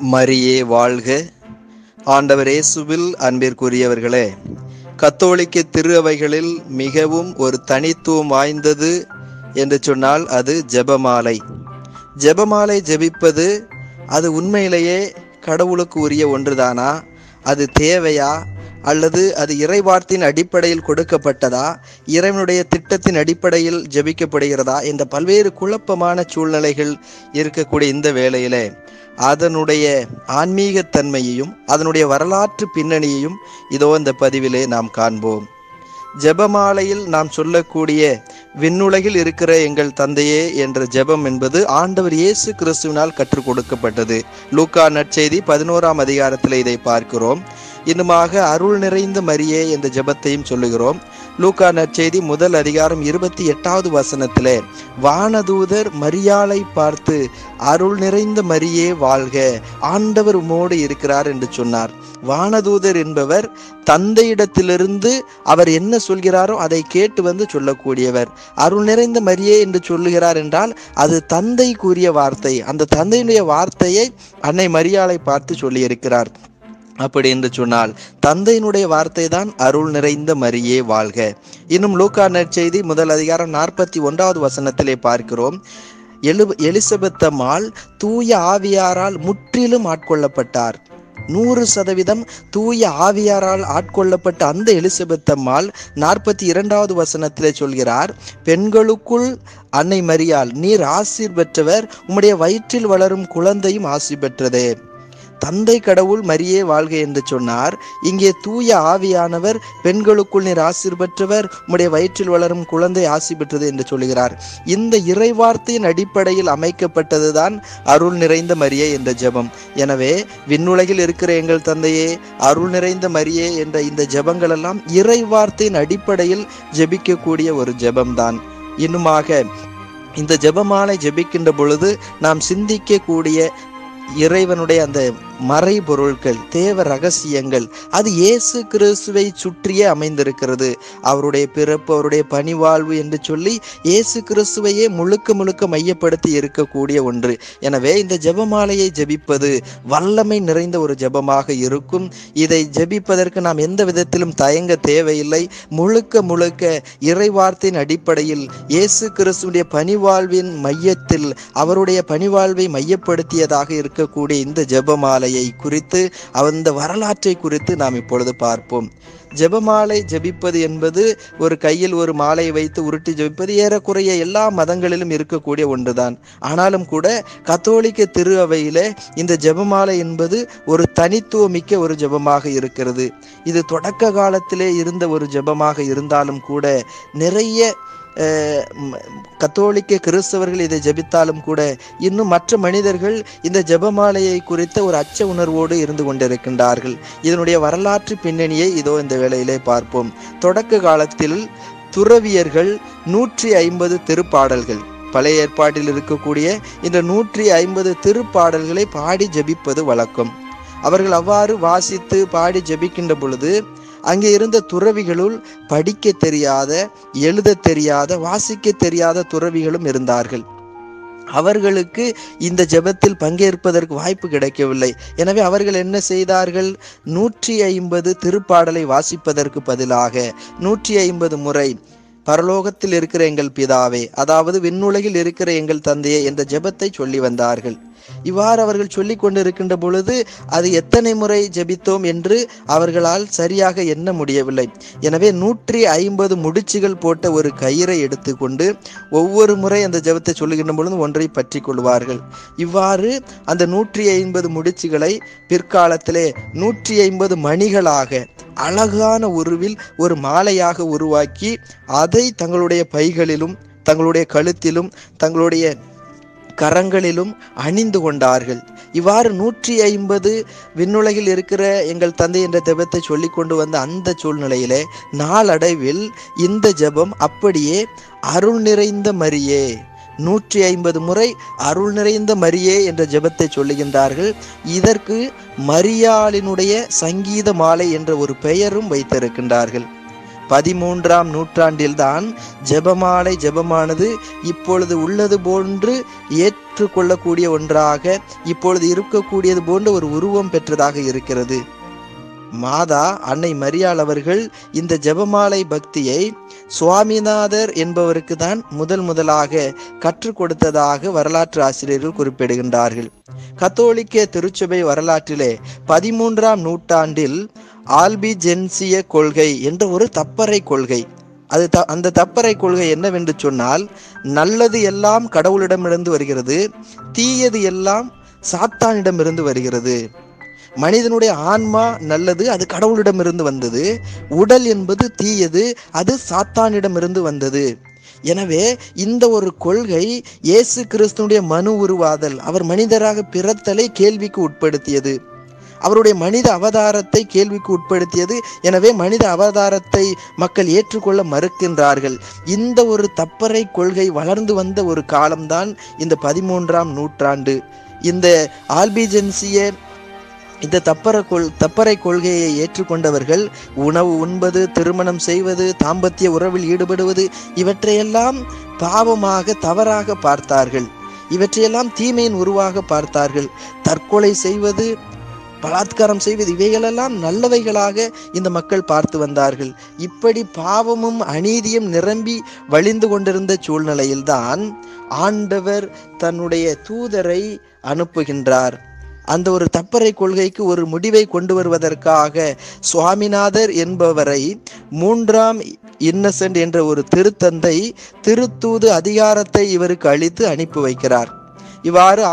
மரியே வாழ்க. ஆண்டவர் இயேசுவில் அன்பிற்குரியவர்களே, கத்தோலிக்க திரு அவைகளில் மிகவும் ஒரு தனித்துவம் வாய்ந்தது என்று சொன்னால் அது ஜெபமாலை. ஜெபமாலை ஜெபிப்பது அது உண்மையிலேயே கடவுளுக்கு உரிய ஒன்றுதானா? அது தேவையா? அல்லது அது இறைவார்த்தையின் அடிப்படையில் கொடுக்கப்பட்டதா? இறைவனுடைய திட்டத்தின் அடிப்படையில் ஜெபிக்கப்படுகிறதா என்ற பல்வேறு குழப்பமான சூழ்நிலைகள் இருக்கக்கூடிய இந்த வேளையிலே அதனுடைய ஆன்மீகத்தன்மையையும் அதனுடைய வரலாற்று பின்னணியையும் இதோ இந்த பதிவிலே நாம் காண்போம். ஜெபமாலையில் நாம் சொல்லக்கூடிய விண்ணுலகில் இருக்கிற எங்கள் தந்தையே என்ற ஜெபம் என்பது ஆண்டவர் இயேசு கிறிஸ்துவினால் கற்றுக் கொடுக்கப்பட்டது. லூக்கா நற்செய்தி 11ஆம் அதிகாரத்தில் இதை பார்க்கிறோம். இன்னுமாக அருள் நிறைந்த மரியே என்ற ஜெபத்தையும் சொல்லுகிறோம். லூக்கா நற்செய்தி 1 அதிகாரம் 28வது வசனத்திலே வானதூதர் மரியாளை பார்த்து அருள் நிறைந்த மரியே வாழ்க, ஆண்டவர் உம்மோடு இருக்கிறார் என்று சொன்னார். வானதூதர் என்பவர் தந்தையிடத்திலிருந்து அவர் என்ன சொல்கிறாரோ அதை கேட்டு வந்து சொல்லக்கூடியவர். அருள் நிறைந்த மரியே என்று சொல்லுகிறார் என்றால் அது தந்தைக்குரிய வார்த்தை. அந்த தந்தையினுடைய வார்த்தையை அன்னை மரியாளை பார்த்து சொல்லியிருக்கிறார். அப்படி என்று சொன்னால் தந்தையினுடைய வார்த்தை தான் அருள் நிறைந்த மரியே வாழ்க. இன்னும் லூக்கா நற்செய்தி 1 அதிகாரம் 41வது வசனத்திலே பார்க்கிறோம். எலிசபெத் அம்மாள் தூய ஆவியாரால் முற்றிலும் ஆட்கொள்ளப்பட்டார். 100% தூய ஆவியாரால் ஆட்கொள்ளப்பட்ட அந்த எலிசபெத் அம்மாள் 42வது வசனத்திலே சொல்கிறார், பெண்களுக்குள் அன்னை மரியாள் நீர் ஆசீர் பெற்றவர், உம்முடைய வயிற்றில் வளரும் குழந்தையும் ஆசீர் பெற்றதே. தந்தை கடவுள் மரியே வாழ்க என்று சொன்னார். இங்கே தூய ஆவியானவர் பெண்களுக்குள் நீர் ஆசீர் பெற்றவர், உம்முடைய வயிற்றில் வளரும் குழந்தை ஆசி பெற்றது என்று சொல்கிறார். இந்த இறைவார்த்தையின் அடிப்படையில் அமைக்கப்பட்டதுதான் அருள் நிறைந்த மரியே என்ற ஜெபம். எனவே விண்ணுலகில் இருக்கிற எங்கள் தந்தையே, அருள் நிறைந்த மரியே என்ற இந்த ஜெபங்கள் எல்லாம் இறைவார்த்தையின் அடிப்படையில் ஜெபிக்கக்கூடிய ஒரு ஜெபம்தான். இன்னுமாக இந்த ஜெபமாலை ஜெபிக்கின்ற பொழுது நாம் சிந்திக்கக்கூடிய இறைவனுடைய அந்த மறைபொருட்கள், தேவ ரகசியங்கள், அது இயேசு கிறிஸ்துவை சுற்றியே அமைந்திருக்கிறது. அவருடைய பிறப்பு, அவருடைய பணிவாழ்வு என்று சொல்லி இயேசு கிறிஸ்துவையே முழுக்க மையப்படுத்தி இருக்கக்கூடிய ஒன்று. எனவே இந்த ஜெபமாலையை ஜெபிப்பது வல்லமை நிறைந்த ஒரு ஜெபமாக இருக்கும். இதை ஜெபிப்பதற்கு நாம் எந்த விதத்திலும் தயங்க தேவையில்லை. முழுக்க இறைவார்த்தையின் அடிப்படையில் இயேசு கிறிஸ்துடைய பணிவாழ்வின் மையத்தில் அவருடைய பணிவாழ்வை மையப்படுத்தியதாக இருக்கக்கூடிய இந்த ஜெபமாலை குறித்து அந்த வரலாற்றை குறித்து நாம் இப்பொழுது பார்ப்போம். ஜெபமாலை ஜெபிப்பது என்பது ஒரு கையில் ஒரு மாலையை வைத்து உருட்டி ஜெபிப்பது ஏறக்குறைய எல்லா மதங்களிலும் இருக்கக்கூடிய ஒன்றுதான். ஆனாலும் கூட கத்தோலிக்க திரு அவையிலே இந்த ஜெபமாலை என்பது ஒரு தனித்துவமிக்க ஒரு ஜெபமாக இருக்கிறது. இது தொடக்க காலத்திலே இருந்த ஒரு ஜெபமாக இருந்தாலும் கூட நிறைய கத்தோலிக்க கிறிஸ்தவர்கள் இதை ஜெபித்தாலும் கூட இன்னும் மற்ற மனிதர்கள் இந்த ஜெபமாலையை குறித்த ஒரு அச்ச உணர்வோடு இருந்து கொண்டிருக்கின்றார்கள். இதனுடைய வரலாற்று பின்னணியை இதோ இந்த வேளையிலே பார்ப்போம். தொடக்க காலத்தில் துறவியர்கள் 150 திருப்பாடல்கள், பழைய ஏற்பாட்டில் இருக்கக்கூடிய இந்த 150 திருப்பாடல்களை பாடி ஜெபிப்பது வழக்கம். அவர்கள் அவ்வாறு வாசித்து பாடி ஜெபிக்கின்ற பொழுது அங்கே இருந்த துறவிகளுள் படிக்க தெரியாத, எழுத தெரியாத, வாசிக்க தெரியாத துறவிகளும் இருந்தார்கள். அவர்களுக்கு இந்த ஜெபத்தில் பங்கேற்பதற்கு வாய்ப்பு கிடைக்கவில்லை. எனவே அவர்கள் என்ன செய்தார்கள்? 150 திருப்பாடலை வாசிப்பதற்கு பதிலாக 150 முறை பரலோகத்தில் இருக்கிற எங்கள் பிதாவே, அதாவது விண்ணுலகில் இருக்கிற எங்கள் தந்தையே என்ற ஜெபத்தை சொல்லி வந்தார்கள். இவ்வாறு அவர்கள் சொல்லி கொண்டிருக்கின்ற பொழுது அது எத்தனை முறை ஜெபித்தோம் என்று அவர்களால் சரியாக எண்ண முடியவில்லை. எனவே 150 முடிச்சுகள் போட்ட ஒரு கயிறை எடுத்துக்கொண்டு ஒவ்வொரு முறை அந்த ஜெபத்தை சொல்லுகின்ற பொழுது ஒன்றை பற்றி கொள்வார்கள். இவ்வாறு அந்த 150 முடிச்சுகளை பிற்காலத்திலே 150 மணிகளாக அழகான உருவில் ஒரு மாலையாக உருவாக்கி அதை தங்களுடைய பைகளிலும், தங்களுடைய கழுத்திலும், தங்களுடைய கரங்களிலும் அணிந்து கொண்டார்கள். இவ்வாறு 150 விண்ணுலகில் இருக்கிற எங்கள் தந்தை என்ற ஜெபத்தை சொல்லி கொண்டு வந்த அந்த சூழ்நிலையிலே நாளடைவில் இந்த ஜெபம் அப்படியே அருள் நிறைந்த மரியே, 150 முறை அருள் நிறைந்த மரியே என்ற ஜெபத்தை சொல்லுகின்றார்கள். இதற்கு மரியாளினுடைய சங்கீத மாலை என்ற ஒரு பெயரும் வைத்திருக்கின்றார்கள். 13ஆம் நூற்றாண்டில்தான் ஜெபமாலை ஜெபமானது இப்பொழுது உள்ளது போன்று ஏற்றுக்கொள்ளக்கூடிய ஒன்றாக, இப்பொழுது இருக்கக்கூடியது போன்ற ஒரு உருவம் பெற்றதாக இருக்கிறது. மாதா அன்னை மரியாள் அவர்கள் இந்த ஜெபமாலை பக்தியை சுவாமிநாதர் என்பவருக்கு தான் முதலாக கற்றுக் கொடுத்ததாக வரலாற்று ஆசிரியர்கள் குறிப்பிடுகின்றார்கள். கத்தோலிக்க திருச்சபை வரலாற்றிலே 13ஆம் நூற்றாண்டில் ஆல்பிஜென்சிய கொள்கை என்ற ஒரு தப்பறை கொள்கை, அந்த தப்பறை கொள்கை என்னவென்று சொன்னால், நல்லது எல்லாம் கடவுளிடமிருந்து வருகிறது, தீயது எல்லாம் சாத்தானிடமிருந்து வருகிறது. மனிதனுடைய ஆன்மா நல்லது, அது கடவுளிடமிருந்து வந்தது. உடல் என்பது தீயது, அது சாத்தானிடமிருந்து வந்தது. எனவே இந்த ஒரு கொள்கை இயேசு கிறிஸ்துனுடைய மனு உருவாதல், அவர் மனிதராக பிறத்தலை கேள்விக்கு உட்படுத்தியது. அவருடைய மனித அவதாரத்தை கேள்விக்கு உட்படுத்தியது. எனவே மனித அவதாரத்தை மக்கள் ஏற்றுக்கொள்ள மறுக்கின்றார்கள். இந்த ஒரு தப்பறை கொள்கை வளர்ந்து வந்த ஒரு காலம்தான் இந்த 13ஆம் நூற்றாண்டு. இந்த ஆல்பிஜென்சிய இந்த தப்பறை கொள்கையை ஏற்றுக்கொண்டவர்கள் உணவு உண்பது, திருமணம் செய்வது, தாம்பத்திய உறவில் ஈடுபடுவது இவற்றையெல்லாம் பாவமாக, தவறாக பார்த்தார்கள். இவற்றையெல்லாம் தீமையின் உருவாக பார்த்தார்கள். தற்கொலை செய்வது, பலாத்காரம் செய்வது இவைகளெல்லாம் நல்லவைகளாக இந்த மக்கள் பார்த்து வந்தார்கள். இப்படி பாவமும் அநீதியும் நிரம்பி வழிந்து கொண்டிருந்த சூழ்நிலையில்தான் ஆண்டவர் தன்னுடைய தூதரை அனுப்புகின்றார். அந்த ஒரு தப்பறை கொள்கைக்கு ஒரு முடிவை கொண்டு வருவதற்காக சுவாமிநாதர் என்பவரை 3ஆம் இன்னசென்ட் என்ற ஒரு திருத்தந்தை திருத்தூது அதிகாரத்தை இவருக்கு அளித்து அனுப்பி வைக்கிறார். இவ்வாறு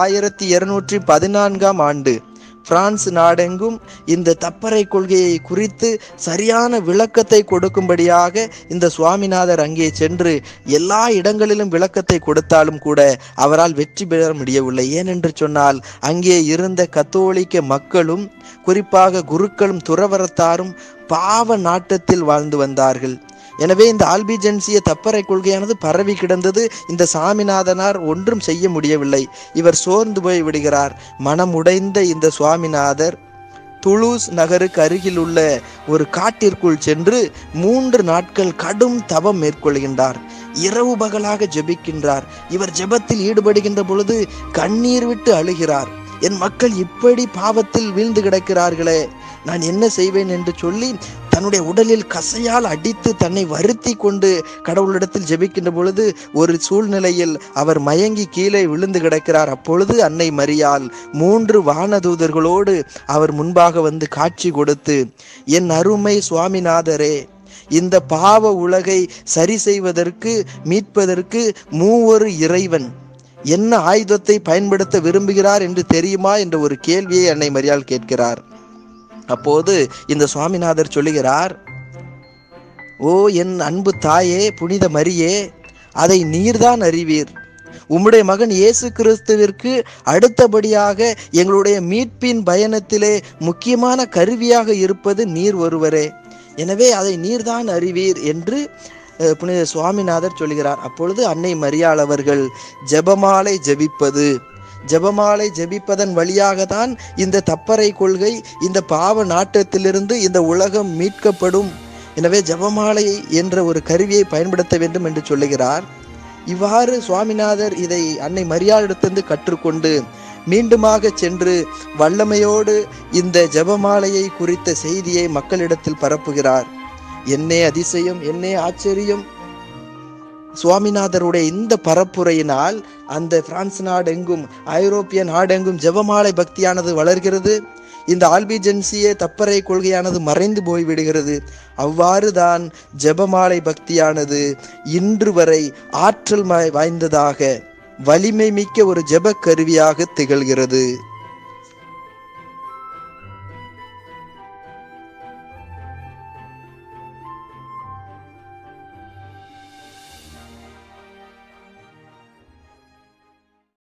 1214ஆம் ஆண்டு பிரான்ஸ் நாடெங்கும் இந்த தப்பறை கொள்கையை குறித்து சரியான விளக்கத்தை கொடுக்கும்படியாக இந்த சுவாமிநாதர் அங்கே சென்று எல்லா இடங்களிலும் விளக்கத்தை கொடுத்தாலும் கூட அவரால் வெற்றி பெற முடியவில்லை. ஏனென்று சொன்னால் அங்கே இருந்த கத்தோலிக்க மக்களும் குறிப்பாக குருக்களும் துறவரத்தாரும் பாவ நாட்டத்தில் வாழ்ந்து வந்தார்கள். எனவே இந்த ஆல்பிஜென்சிய தப்பறை கொள்கையானது பரவி கிடந்தது. இந்த சாமிநாதனார் ஒன்றும் செய்ய முடியவில்லை. இவர் சோர்ந்து போய் விடுகிறார். மனம் உடைந்த இந்த சுவாமிநாதர் துலூஸ் நகருக்கு அருகில் உள்ள ஒரு காட்டிற்குள் சென்று 3 நாட்கள் கடும் தவம் மேற்கொள்கின்றார். இரவு பகலாக ஜெபிக்கின்றார். இவர் ஜெபத்தில் ஈடுபடுகின்ற பொழுது கண்ணீர் விட்டு அழுகிறார். என் மக்கள் இப்படி பாவத்தில் வீழ்ந்து கிடக்கிறார்களே, நான் என்ன செய்வேன் என்று சொல்லி தன்னுடைய உடலில் கசையால் அடித்து தன்னை வருத்தி கொண்டு கடவுளிடத்தில் ஜெபிக்கின்ற பொழுது ஒரு சூழ்நிலையில் அவர் மயங்கி கீழே விழுந்து கிடக்கிறார். அப்பொழுது அன்னை மரியாள் 3 வானதூதர்களோடு அவர் முன்பாக வந்து காட்சி கொடுத்து, என் அருமை சுவாமிநாதரே, இந்த பாவ உலகை சரி செய்வதற்கு, மீட்பதற்கு மூவொரு இறைவன் என்ன ஆயுதத்தை பயன்படுத்த விரும்புகிறார் என்று தெரியுமா என்ற ஒரு கேள்வியை அன்னை மரியாள் கேட்கிறார். அப்போது இந்த சுவாமிநாதர் சொல்லுகிறார், ஓ என் அன்பு தாயே, புனித மரியே, அதை நீர்தான் அறிவீர். உம்முடைய மகன் இயேசு கிறிஸ்துவிற்கு அடுத்தபடியாக எங்களுடைய மீட்பின் பயணத்திலே முக்கியமான கருவியாக இருப்பது நீர் ஒருவரே. எனவே அதை நீர்தான் அறிவீர் என்று புனித சுவாமிநாதர் சொல்கிறார். அப்பொழுது அன்னை மரியாள் அவர்கள் ஜெபமாலை ஜெபிப்பதன் வழியாக தான் இந்த தப்பறை கொள்கை, இந்த பாவ நாட்டத்திலிருந்து இந்த உலகம் மீட்கப்படும். எனவே ஜெபமாலை என்ற ஒரு கருவியை பயன்படுத்த வேண்டும் என்று சொல்லுகிறார். இவ்வாறு சுவாமிநாதர் இதை அன்னை மரியாளிடத்திலிருந்து கற்றுக்கொண்டு மீண்டுமாக சென்று வல்லமையோடு இந்த ஜெபமாலையை குறித்த செய்தியை மக்களிடத்தில் பரப்புகிறார். என்னே அதிசயம், என்னே ஆச்சரியம்! சுவாமிநாதருடைய இந்த பரப்புரையினால் அந்த பிரான்ஸ் நாடெங்கும், ஐரோப்பிய நாடெங்கும் ஜெபமாலை பக்தியானது வளர்கிறது. இந்த ஆல்பிஜென்சிய தப்பறை கொள்கையானது மறைந்து போய்விடுகிறது. அவ்வாறு தான் ஜெபமாலை பக்தியானது இன்று வரை ஆற்றல் வாய்ந்ததாக, வலிமை மிக்க ஒரு ஜெப கருவியாக திகழ்கிறது.